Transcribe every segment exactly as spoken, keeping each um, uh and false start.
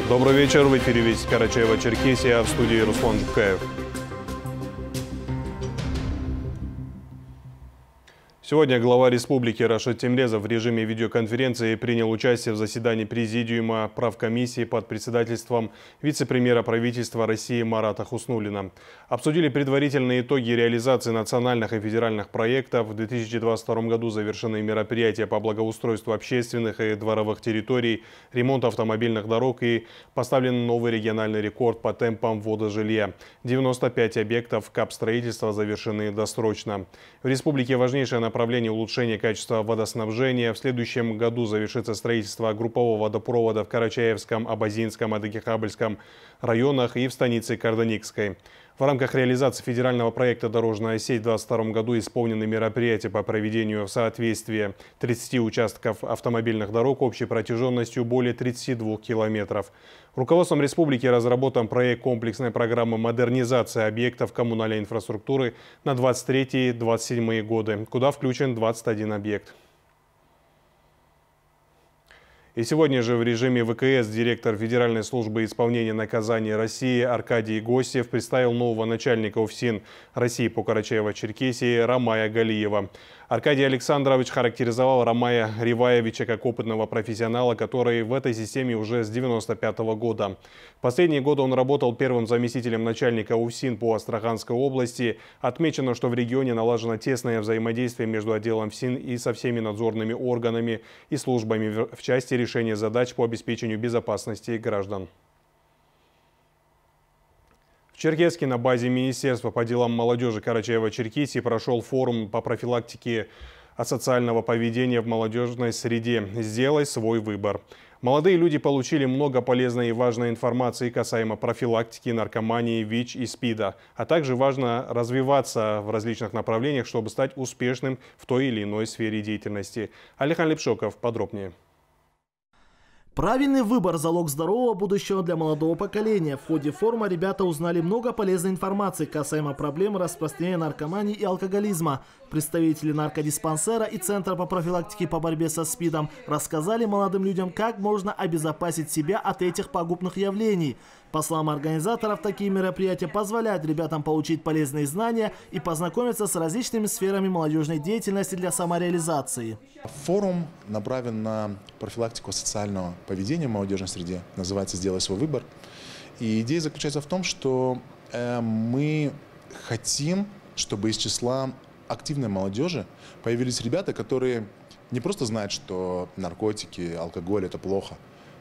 Добрый вечер, в эфире «Вести Карачаево-Черкесия», в студии Руслан Жукаев. Сегодня глава республики Рашид Темрезов в режиме видеоконференции принял участие в заседании Президиума правкомиссии под председательством вице-премьера правительства России Марата Хуснуллина. Обсудили предварительные итоги реализации национальных и федеральных проектов. В две тысячи двадцать втором году завершены мероприятия по благоустройству общественных и дворовых территорий, ремонт автомобильных дорог и поставлен новый региональный рекорд по темпам ввода жилья. девяносто пять объектов капстроительства завершены досрочно. В республике важнейшее направление Направление улучшения качества водоснабжения. В следующем году завершится строительство группового водопровода в Карачаевском, Абазинском, Адыгехабльском районах и в станице Карданикской. В рамках реализации федерального проекта «Дорожная сеть» в две тысячи двадцать втором году исполнены мероприятия по проведению в соответствии тридцати участков автомобильных дорог общей протяженностью более тридцати двух километров. Руководством республики разработан проект комплексной программы модернизации объектов коммунальной инфраструктуры на двадцать третий — двадцать седьмые годы, куда включен двадцать один объект. И сегодня же в режиме ВКС директор Федеральной службы исполнения наказаний России Аркадий Гостев представил нового начальника УФСИН России по Карачаево-Черкесии Рамая Галиева. Аркадий Александрович характеризовал Рамая Риваевича как опытного профессионала, который в этой системе уже с девяносто пятого года. В последние годы он работал первым заместителем начальника УФСИН по Астраханской области. Отмечено, что в регионе налажено тесное взаимодействие между отделом ФСИН и со всеми надзорными органами и службами в части решения задач по обеспечению безопасности граждан. В Черкесске на базе Министерства по делам молодежи Карачаево-Черкесии прошел форум по профилактике асоциального поведения в молодежной среде «Сделай свой выбор». Молодые люди получили много полезной и важной информации касаемо профилактики наркомании, ВИЧ и СПИДа, а также важно развиваться в различных направлениях, чтобы стать успешным в той или иной сфере деятельности. Алихан Лепшоков подробнее. Правильный выбор – залог здорового будущего для молодого поколения. В ходе форума ребята узнали много полезной информации касаемо проблем распространения наркомании и алкоголизма. Представители наркодиспансера и Центра по профилактике по борьбе со СПИДом рассказали молодым людям, как можно обезопасить себя от этих пагубных явлений. По словам организаторов, такие мероприятия позволяют ребятам получить полезные знания и познакомиться с различными сферами молодежной деятельности для самореализации. Форум направлен на профилактику социального поведения в молодежной среде, называется «Сделай свой выбор». И идея заключается в том, что э, мы хотим, чтобы из числа активной молодежи появились ребята, которые не просто знают, что наркотики, алкоголь – это плохо,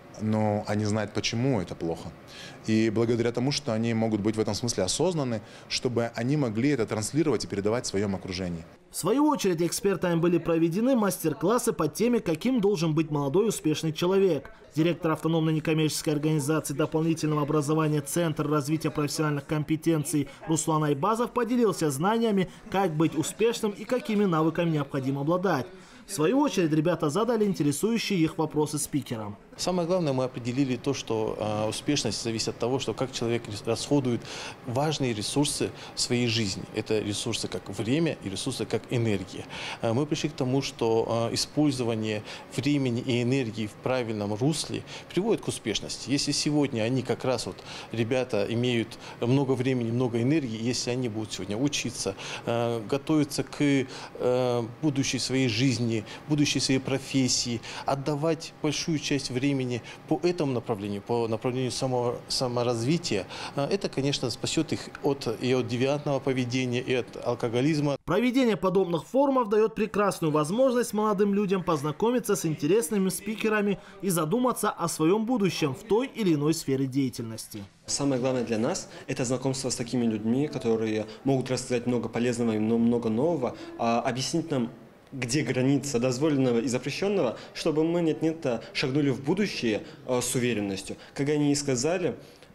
но они знают, почему это плохо. И благодаря тому, что они могут быть в этом смысле осознаны, чтобы они могли это транслировать и передавать в своем окружении. В свою очередь экспертами были проведены мастер-классы по теме, каким должен быть молодой успешный человек. Директор автономной некоммерческой организации дополнительного образования «Центр развития профессиональных компетенций» Руслан Айбазов поделился знаниями, как быть успешным и какими навыками необходимо обладать. В свою очередь ребята задали интересующие их вопросы спикерам. Самое главное, мы определили то, что э, успешность зависит от того, что как человек расходует важные ресурсы в своей жизни. Это ресурсы как время и ресурсы как энергия. Э, мы пришли к тому, что э, использование времени и энергии в правильном русле приводит к успешности. Если сегодня они как раз вот ребята имеют много времени, много энергии, если они будут сегодня учиться, э, готовиться к э, будущей своей жизни, будущей своей профессии, отдавать большую часть времени времени по этому направлению, по направлению самого, саморазвития, это, конечно, спасет их от, и от девиантного поведения, и от алкоголизма. Проведение подобных форумов дает прекрасную возможность молодым людям познакомиться с интересными спикерами и задуматься о своем будущем в той или иной сфере деятельности. Самое главное для нас – это знакомство с такими людьми, которые могут рассказать много полезного и много нового, объяснить нам, где граница дозволенного и запрещенного, чтобы мы нет-нет шагнули в будущее э, с уверенностью. Как они и сказали,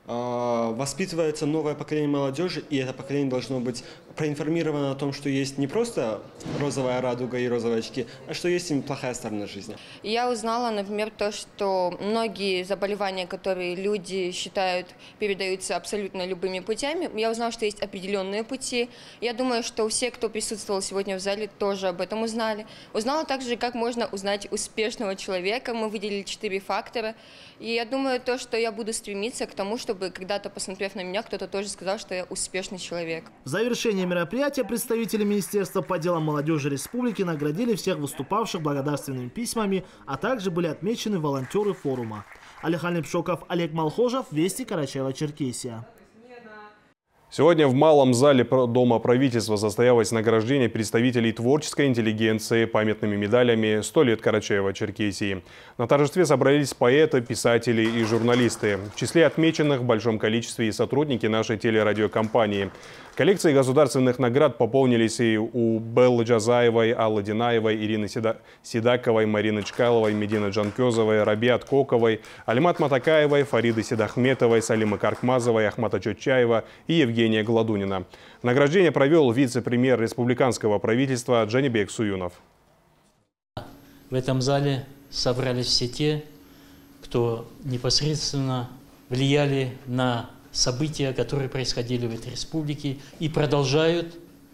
воспитывается новое поколение молодежи, и это поколение должно быть проинформировано о том, что есть не просто розовая радуга и розовые очки, а что есть и плохая сторона жизни. Я узнала, например, то, что многие заболевания, которые люди считают, передаются абсолютно любыми путями. Я узнала, что есть определенные пути. Я думаю, что все, кто присутствовал сегодня в зале, тоже об этом узнали. Узнала также, как можно узнать успешного человека. Мы выделили четыре фактора. И я думаю, то, что я буду стремиться к тому, чтобы когда-то, посмотрев на меня, кто-то тоже сказал, что я успешный человек. В завершение мероприятия представители Министерства по делам молодежи республики наградили всех выступавших благодарственными письмами, а также были отмечены волонтеры форума. Алихан Лепшоков, Олег Малхожев, Вести, Карачаево-Черкесия. Сегодня в Малом зале Дома правительства состоялось награждение представителей творческой интеллигенции памятными медалями «сто лет Карачаево-Черкесии». На торжестве собрались поэты, писатели и журналисты. В числе отмеченных в большом количестве и сотрудники нашей телерадиокомпании. Коллекции государственных наград пополнились и у Беллы Джазаевой, Аллы Динаевой, Ирины Седаковой, Марины Чкаловой, Медины Джанкезовой, Рабиат Коковой, Алимат Матакаевой, Фариды Седахметовой, Салимы Каркмазовой, Ахмата Чотчаева и Евгения Гладунина. Награждение провел вице-премьер республиканского правительства Джанибек Суюнов. В этом зале собрались все те, кто непосредственно влияли на события, которые происходили в этой республике и продолжают,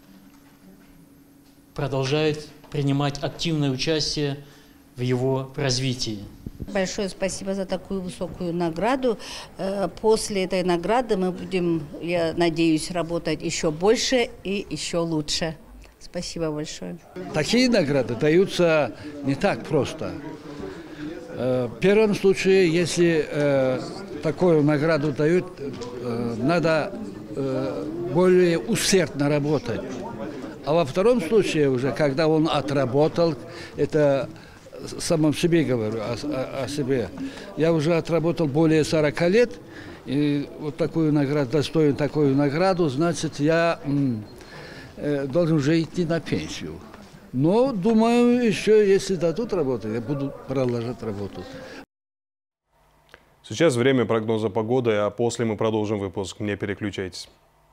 продолжают принимать активное участие в его развитии. Большое спасибо за такую высокую награду. После этой награды мы будем, я надеюсь, работать еще больше и еще лучше. Спасибо большое. Такие награды даются не так просто. В первом случае, если такую награду дают, надо более усердно работать. А во втором случае уже, когда он отработал, это самом себе говорю, о, о, о себе. Я уже отработал более сорока лет, и вот такую награду, достоин такую награду, значит, я м, э, должен уже идти на пенсию. Но, думаю, еще если дадут работу, я буду продолжать работу. Сейчас время прогноза погоды, а после мы продолжим выпуск. Не переключайтесь.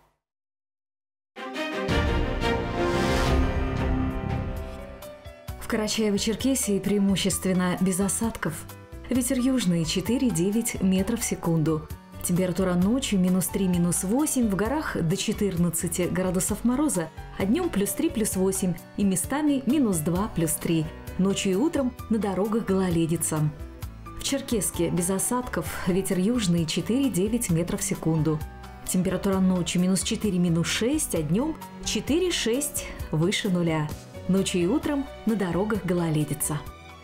В Карачаево-Черкесии преимущественно без осадков. Ветер южный четыре-девять метров в секунду. Температура ночью минус три, минус восемь, в горах до четырнадцати градусов мороза, а днем плюс три, плюс восемь и местами минус два, плюс три. Ночью и утром на дорогах гололедица. В Черкесске без осадков, ветер южный четыре-девять метров в секунду. Температура ночью минус четыре, минус шесть, а днем четыре-шесть выше нуля. Ночью и утром на дорогах гололедица.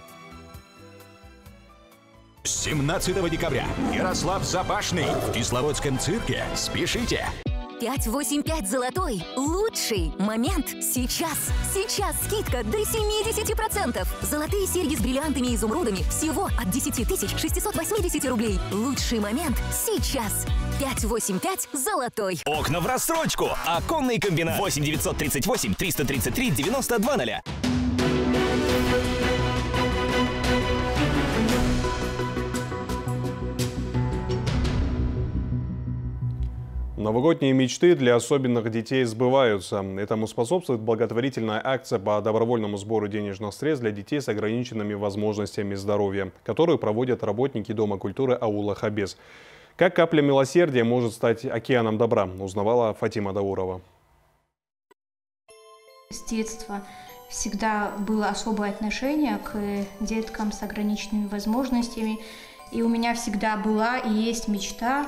семнадцатого декабря Ярослав-Запашный в Кисловодском цирке. Спешите! пять восемь пять золотой. Лучший момент сейчас. Сейчас скидка до семидесяти процентов. Золотые серьги с бриллиантами и изумрудами всего от десяти тысяч шестисот восьмидесяти рублей. Лучший момент сейчас. пять восемь пять золотой. Окна в рассрочку. Оконный комбинат. восемь девятьсот тридцать восемь триста тридцать три девяносто два ноль. Новогодние мечты для особенных детей сбываются. Этому способствует благотворительная акция по добровольному сбору денежных средств для детей с ограниченными возможностями здоровья, которую проводят работники Дома культуры аула Хабес. Как капля милосердия может стать океаном добра, узнавала Фатима Даурова. С детства всегда было особое отношение к деткам с ограниченными возможностями. И у меня всегда была и есть мечта,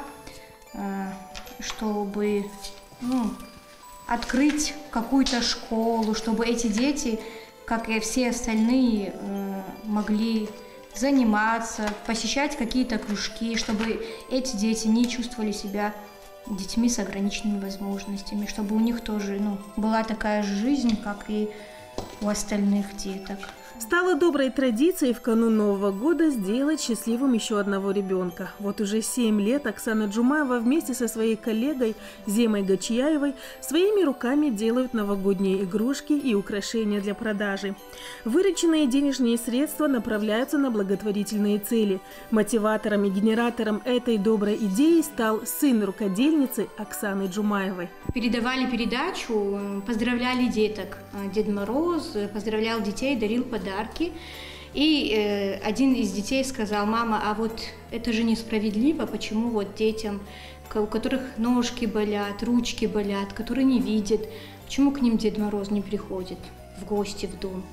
чтобы ну, открыть какую-то школу, чтобы эти дети, как и все остальные, могли заниматься, посещать какие-то кружки, чтобы эти дети не чувствовали себя детьми с ограниченными возможностями, чтобы у них тоже ну, была такая же жизнь, как и у остальных деток. Стало доброй традицией в канун Нового года сделать счастливым еще одного ребенка. Вот уже семь лет Оксана Джумаева вместе со своей коллегой Земой Гачияевой своими руками делают новогодние игрушки и украшения для продажи. Вырученные денежные средства направляются на благотворительные цели. Мотиватором и генератором этой доброй идеи стал сын рукодельницы Оксаны Джумаевой. Передавали передачу, поздравляли деток. Дед Мороз поздравлял детей, дарил подарки. И э, один из детей сказал: мама, а вот это же несправедливо, почему вот детям, у которых ножки болят, ручки болят, которые не видят, почему к ним Дед Мороз не приходит в гости в дом?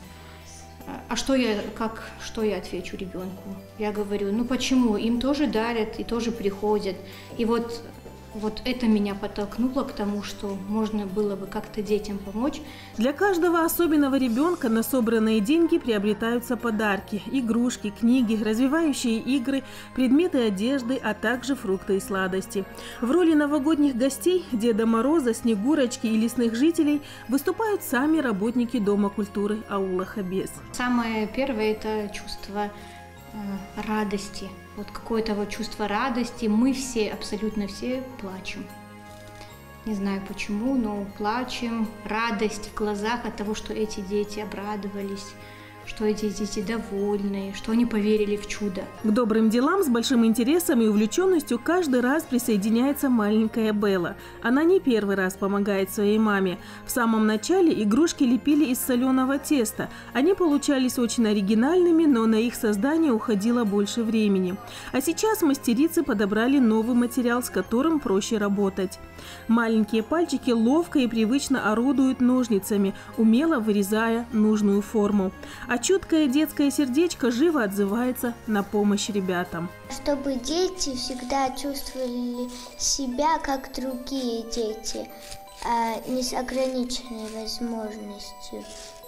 А что я, как, что я отвечу ребенку? Я говорю, ну почему? Им тоже дарят и тоже приходят. И вот, вот это меня подтолкнуло к тому, что можно было бы как-то детям помочь. Для каждого особенного ребенка на собранные деньги приобретаются подарки, игрушки, книги, развивающие игры, предметы одежды, а также фрукты и сладости. В роли новогодних гостей Деда Мороза, Снегурочки и лесных жителей выступают сами работники Дома культуры аула Хабес. Самое первое – это чувство э, радости. Вот какое-то вот чувство радости. Мы все, абсолютно все плачем. Не знаю почему, но плачем. Радость в глазах от того, что эти дети обрадовались, что эти дети довольны, что они поверили в чудо. К добрым делам с большим интересом и увлеченностью каждый раз присоединяется маленькая Белла. Она не первый раз помогает своей маме. В самом начале игрушки лепили из соленого теста. Они получались очень оригинальными, но на их создание уходило больше времени. А сейчас мастерицы подобрали новый материал, с которым проще работать. Маленькие пальчики ловко и привычно орудуют ножницами, умело вырезая нужную форму. А чуткое детское сердечко живо отзывается на помощь ребятам. Чтобы дети всегда чувствовали себя как другие дети, не с ограниченной возможностью.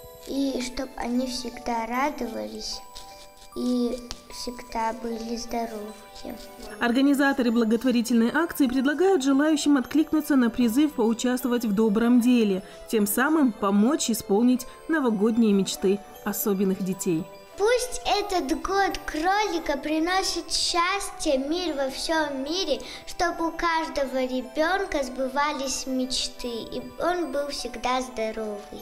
И чтобы они всегда радовались и всегда были здоровы. Организаторы благотворительной акции предлагают желающим откликнуться на призыв поучаствовать в добром деле, тем самым помочь исполнить новогодние мечты особенных детей. Пусть этот год кролика приносит счастье, мир во всем мире, чтобы у каждого ребенка сбывались мечты, и он был всегда здоровый.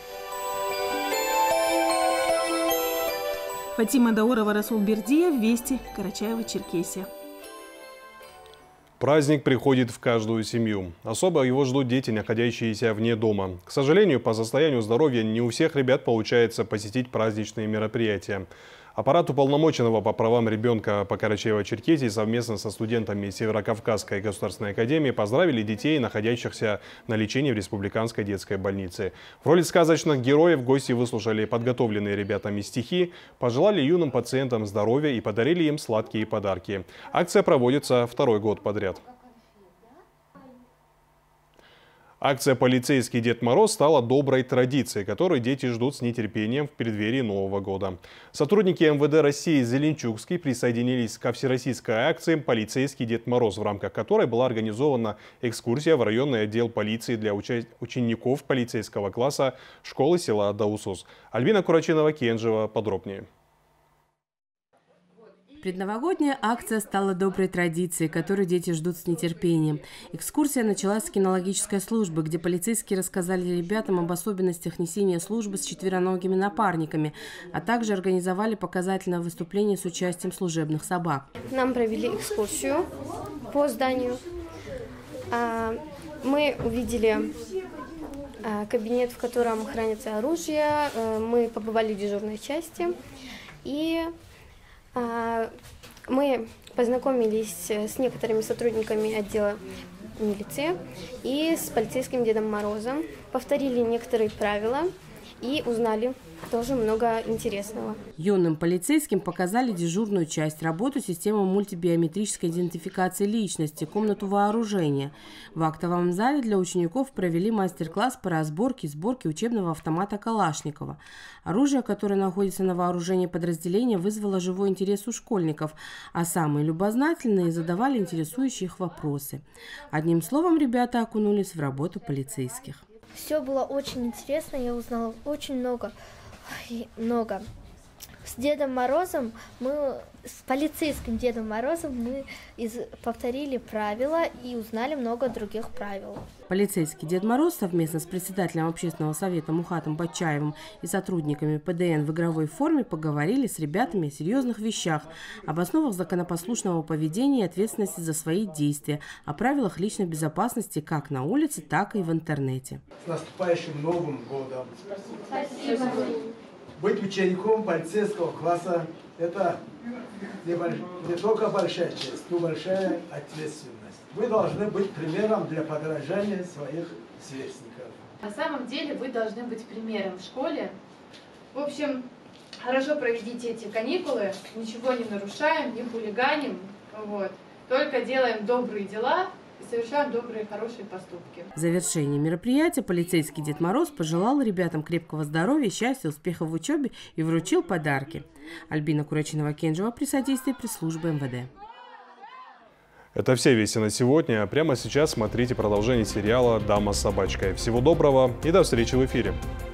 Фатима Даурова, Расул Бердиев, Вести, Карачаево-Черкесия. Праздник приходит в каждую семью. Особо его ждут дети, находящиеся вне дома. К сожалению, по состоянию здоровья не у всех ребят получается посетить праздничные мероприятия. Аппарат уполномоченного по правам ребенка по Карачаево-Черкесии совместно со студентами Северокавказской государственной академии поздравили детей, находящихся на лечении в Республиканской детской больнице. В роли сказочных героев гости выслушали подготовленные ребятами стихи, пожелали юным пациентам здоровья и подарили им сладкие подарки. Акция проводится второй год подряд. Акция «Полицейский Дед Мороз» стала доброй традицией, которую дети ждут с нетерпением в преддверии Нового года. Сотрудники эм вэ дэ России Зеленчукский присоединились ко всероссийской акции «Полицейский Дед Мороз», в рамках которой была организована экскурсия в районный отдел полиции для учеников полицейского класса школы села Даусус. Альбина Курачинова-Кенжева подробнее. Предновогодняя акция стала доброй традицией, которую дети ждут с нетерпением. Экскурсия началась с кинологической службы, где полицейские рассказали ребятам об особенностях несения службы с четвероногими напарниками, а также организовали показательное выступление с участием служебных собак. Нам провели экскурсию по зданию. Мы увидели кабинет, в котором хранится оружие. Мы побывали в дежурной части и мы познакомились с некоторыми сотрудниками отдела милиции и с полицейским Дедом Морозом, повторили некоторые правила и узнали тоже много интересного. Юным полицейским показали дежурную часть, работу системы мультибиометрической идентификации личности, комнату вооружения. В актовом зале для учеников провели мастер-класс по разборке и сборке учебного автомата Калашникова. Оружие, которое находится на вооружении подразделения, вызвало живой интерес у школьников, а самые любознательные задавали интересующие их вопросы. Одним словом, ребята окунулись в работу полицейских. Все было очень интересно, я узнала очень много, много. Дедом Морозом мы, с полицейским Дедом Морозом мы из, повторили правила и узнали много других правил. Полицейский Дед Мороз совместно с председателем общественного совета Мухатом Батчаевым и сотрудниками Пэ Дэ Эн в игровой форме поговорили с ребятами о серьезных вещах, об основах законопослушного поведения и ответственности за свои действия, о правилах личной безопасности как на улице, так и в интернете. С наступающим Новым годом! Спасибо! Быть учеником полицейского класса – это не, больш... не только большая честь, но большая ответственность. Вы должны быть примером для подражания своих сверстников. На самом деле вы должны быть примером в школе. В общем, хорошо проведите эти каникулы, ничего не нарушаем, не хулиганим, вот. Только делаем добрые дела и совершаем добрые, хорошие поступки. В завершении мероприятия полицейский Дед Мороз пожелал ребятам крепкого здоровья, счастья, успехов в учебе и вручил подарки. Альбина Курачинова-Кенжева при содействии пресс-службы Эм Вэ Дэ. Это все вести на сегодня. Прямо сейчас смотрите продолжение сериала «Дама с собачкой». Всего доброго и до встречи в эфире.